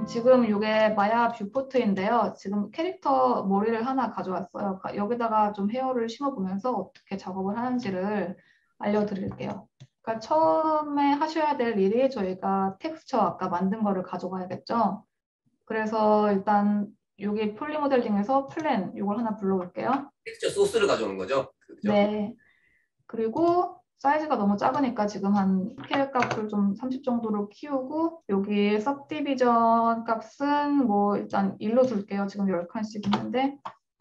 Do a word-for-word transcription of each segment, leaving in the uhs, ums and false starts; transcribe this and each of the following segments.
음, 지금 이게 마야 뷰포트인데요. 지금 캐릭터 머리를 하나 가져왔어요. 가- 여기다가 좀 헤어를 심어보면서 어떻게 작업을 하는지를 알려드릴게요. 그러니까 처음에 하셔야 될 일이 저희가 텍스처 아까 만든 거를 가져가야겠죠. 그래서 일단 여기 폴리 모델링에서 플랜 이걸 하나 불러볼게요. 텍스처 소스를 가져오는 거죠? 그죠? 네. 그리고 사이즈가 너무 작으니까 지금 한 스케일 값을 좀 삼십 정도로 키우고 여기 सब디비전 값은 뭐 일단 일로 둘게요. 지금 열 칸씩 있는데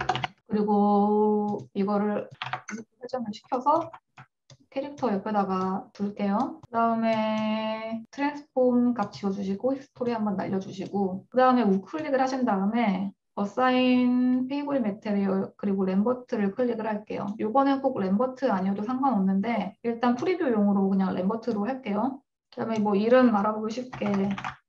그리고 이거를 설정을 시켜서 캐릭터 옆에다가 둘게요. 그 다음에 트랜스폼 값 지워주시고 히스토리 한번 날려주시고 그 다음에 우클릭을 하신 다음에 어사인 페이블 메테리얼 그리고 램버트를 클릭을 할게요. 이거는 꼭 램버트 아니어도 상관없는데 일단 프리뷰용으로 그냥 램버트로 할게요. 그 다음에 뭐 이름 알아보기 쉽게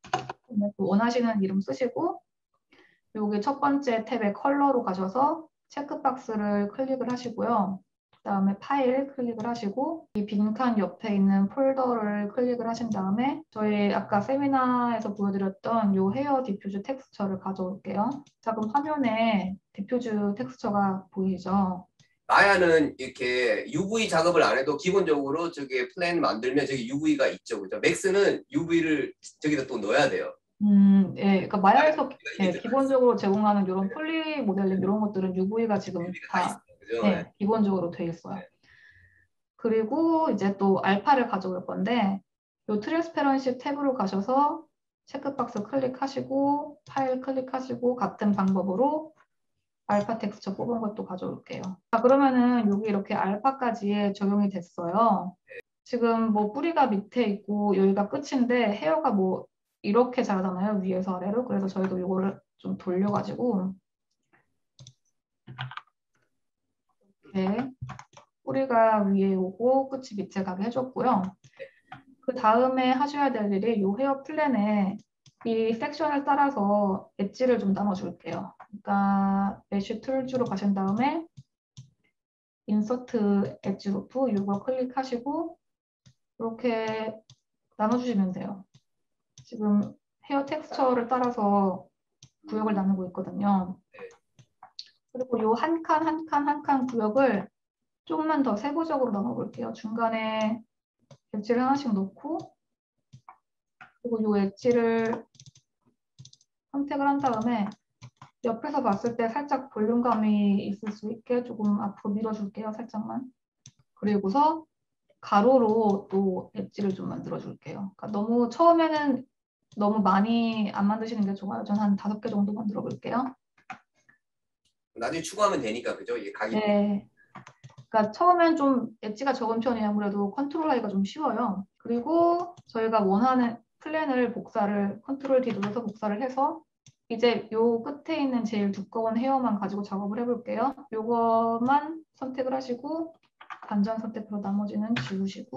원하시는 이름 쓰시고 여기 첫 번째 탭에 컬러로 가셔서 체크박스를 클릭을 하시고요. 그 다음에 파일 클릭을 하시고 이 빈칸 옆에 있는 폴더를 클릭을 하신 다음에 저희 아까 세미나에서 보여드렸던 이 헤어 디퓨즈 텍스처를 가져올게요. 자, 그럼 화면에 디퓨즈 텍스처가 보이죠? 마야는 이렇게 유브이 작업을 안 해도 기본적으로 저기 플랜 만들면 저기 유브이가 있죠. 그죠? 맥스는 유브이를 저기다 또 넣어야 돼요. 음, 예, 그러니까 마야에서 이미 예, 들어가 기본적으로 제공하는 이런 폴리 모델링 이런 것들은 유브이가 지금 유브이가 다 있어요. 다 그죠? 네. 예, 기본적으로 돼 있어요. 그리고 이제 또 알파를 가져올 건데 이 트랜스페런시 탭으로 가셔서 체크박스 클릭하시고 파일 클릭하시고 같은 방법으로 알파 텍스처 뽑은 것도 가져올게요. 자, 그러면은 여기 이렇게 알파까지 적용이 됐어요. 지금 뭐 뿌리가 밑에 있고 여기가 끝인데 헤어가 뭐 이렇게 자라잖아요. 위에서 아래로. 그래서 저희도 이거를 좀 돌려가지고 이렇게 뿌리가 위에 오고 끝이 밑에 가게 해줬고요. 그 다음에 하셔야 될 일이 이 헤어 플랜에 이 섹션을 따라서 엣지를 좀 나눠줄게요. 그러니까 메쉬 툴즈로 가신 다음에 인서트 엣지 루프 이거 클릭하시고 이렇게 나눠주시면 돼요. 지금 헤어 텍스처를 따라서 구역을 나누고 있거든요. 그리고 이 한 칸, 한 칸, 한 칸 구역을 조금만 더 세부적으로 나눠볼게요. 중간에 엣지를 하나씩 놓고 그리고 이 엣지를 선택을 한 다음에 옆에서 봤을 때 살짝 볼륨감이 있을 수 있게 조금 앞으로 밀어줄게요. 살짝만. 그리고서 가로로 또 엣지를 좀 만들어줄게요. 그러니까 너무 처음에는 너무 많이 안 만드시는 게 좋아요. 전 한 다섯 개 정도 만들어 볼게요. 나중에 추가하면 되니까 그죠? 이게 각이 네. 그러니까 처음엔 좀 엣지가 적은 편이 아무래도 컨트롤하기가 좀 쉬워요. 그리고 저희가 원하는 플랜을 복사를 컨트롤 D 눌러서 복사를 해서 이제 요 끝에 있는 제일 두꺼운 헤어만 가지고 작업을 해볼게요. 요것만 선택을 하시고 단전 선택으로 나머지는 지우시고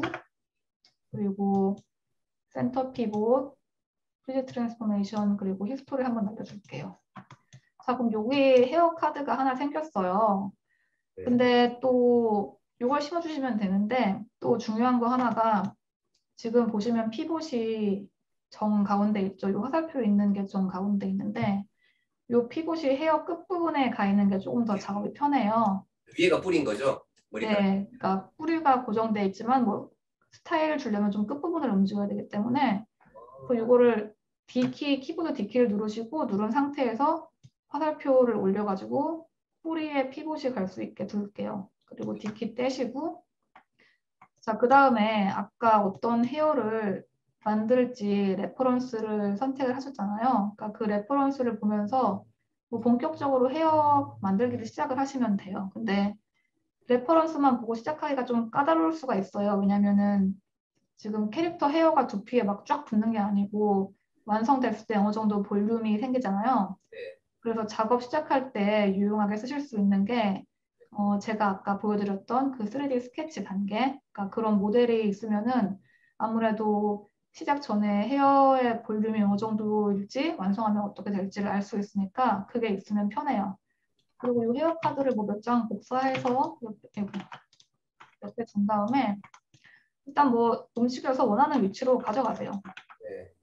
그리고 센터 피봇, 프리즈 트랜스포메이션 그리고 히스토리 한번 날려줄게요. 자, 그럼 여기 헤어 카드가 하나 생겼어요. 네. 근데 또 이걸 심어주시면 되는데 또 중요한 거 하나가 지금 보시면 피봇이 정 가운데 있죠. 이 화살표 있는 게 정 가운데 있는데 이 피봇이 헤어 끝부분에 가 있는 게 조금 더 작업이 편해요. 위에가 뿌린 거죠? 머리카락. 네, 그러니까 뿌리가 고정돼 있지만 뭐 스타일을 주려면 좀 끝부분을 움직여야 되기 때문에 그 이거를 D키, 키보드 D키를 누르시고 누른 상태에서 화살표를 올려가지고 뿌리에 피봇이 갈 수 있게 둘게요. 그리고 D키 떼시고 자, 그 다음에 아까 어떤 헤어를 만들지 레퍼런스를 선택을 하셨잖아요. 그러니까 그 레퍼런스를 보면서 뭐 본격적으로 헤어 만들기를 시작을 하시면 돼요. 근데 레퍼런스만 보고 시작하기가 좀 까다로울 수가 있어요. 왜냐면은 지금 캐릭터 헤어가 두피에 막 쫙 붙는 게 아니고 완성됐을 때 어느 정도 볼륨이 생기잖아요. 그래서 작업 시작할 때 유용하게 쓰실 수 있는 게 어, 제가 아까 보여드렸던 그 쓰리디 스케치 단계, 그러니까 그런 모델이 있으면은 아무래도 시작 전에 헤어의 볼륨이 어느 정도일지 완성하면 어떻게 될지를 알 수 있으니까 그게 있으면 편해요. 그리고 이 헤어 카드를 뭐 몇 장 복사해서 옆에, 옆에 둔 다음에 일단 뭐 움직여서 원하는 위치로 가져가세요. 네.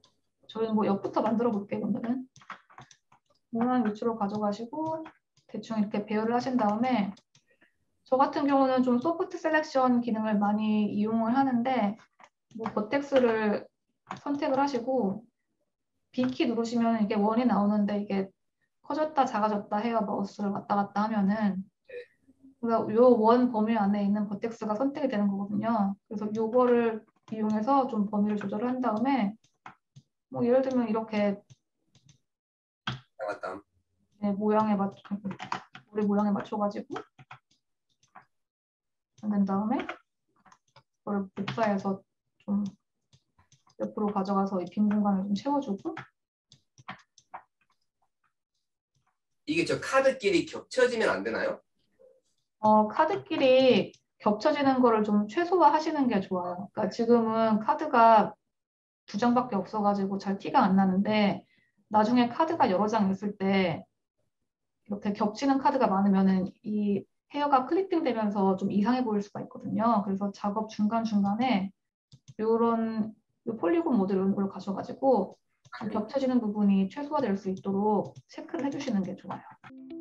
저희는 뭐 옆부터 만들어 볼게요. 오늘은 모양 위주로 가져가시고 대충 이렇게 배열을 하신 다음에 저 같은 경우는 좀 소프트 셀렉션 기능을 많이 이용을 하는데 뭐 버텍스를 선택을 하시고 B키 누르시면 이게 원이 나오는데 이게 커졌다 작아졌다 해요. 마우스를 왔다 갔다 하면은 그러니까 요 원 범위 안에 있는 버텍스가 선택이 되는 거거든요. 그래서 요거를 이용해서 좀 범위를 조절을 한 다음에 뭐 예를 들면 이렇게 나갔다. 네, 모양에 맞 우리 모양에 맞춰가지고 만든 다음에 그걸 복사해서 좀 옆으로 가져가서 이 빈 공간을 좀 채워주고 이게 저 카드끼리 겹쳐지면 안 되나요? 어, 카드끼리 겹쳐지는 거를 좀 최소화하시는 게 좋아요. 그러니까 지금은 카드가 두 장밖에 없어가지고 잘 티가 안 나는데 나중에 카드가 여러 장 있을 때 이렇게 겹치는 카드가 많으면은 이 헤어가 클리핑 되면서 좀 이상해 보일 수가 있거든요. 그래서 작업 중간중간에 이런 폴리곤 모드 이런 걸 가셔가지고 좀 겹쳐지는 부분이 최소화될 수 있도록 체크를 해주시는 게 좋아요.